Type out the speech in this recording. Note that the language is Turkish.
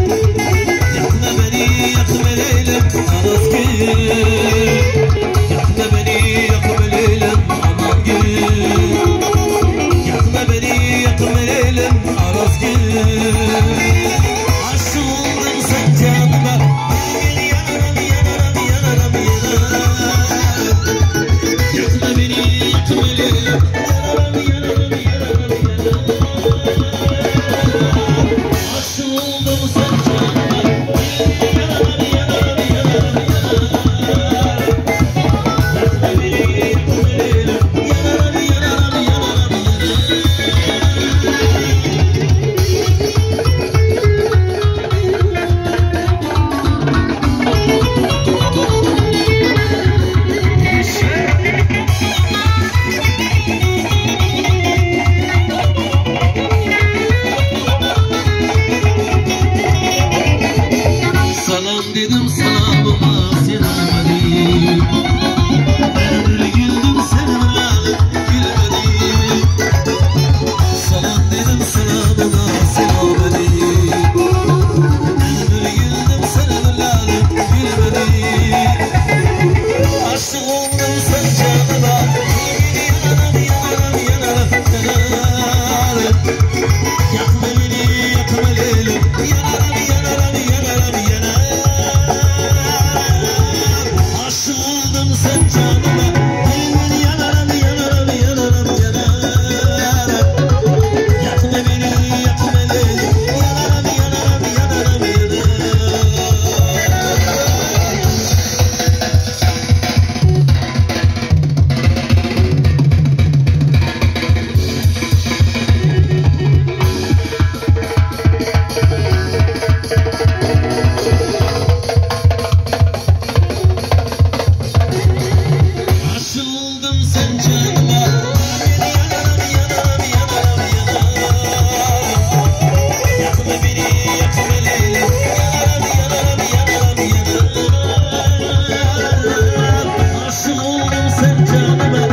Yakma beni, yakma Leylem anas gül. Yakma beni, yakma Leylem aman gül. Yakma beni, yakma Leylem anas gül. Aşık oldum sen canıma, gel yanarım, yanarım, yanarım, yanarım. Yakma beni, yakma Leylem, yanarım, yanarım, yanarım, yanarım. Aşık oldum sen canıma, yanarım, yanarım, yanarım, yanarım. Yakma beni, yakma Leylem, yanarım, yanarım, yanarım, yanarım. Salam dedim salamıma selamedi. Ben öyle güldüm sen öyle gülmedi. Salam dedim salamıma selamedi. Ben öyle güldüm sen öyle gülmedi. Aşık oldum sen canıma, yanarım, yanarım, yanarım, yanarım. Yakma beni, yakma Leylem, yanarım, yanarım, yanarım, yanarım. Aşık oldum sen canıma, yanarım, yanarım, yanarım, yanarım. Yakma beni, yakma Leylem, yanarım, yanarım, yanarım, yanarım. Aşık oldum sen canıma, yanarım, yanarım, yanarım, yanarım. Yakma beni, yakma Leylem, yanarım, yanarım, yanarım, yanarım. Aşık oldum sen canıma,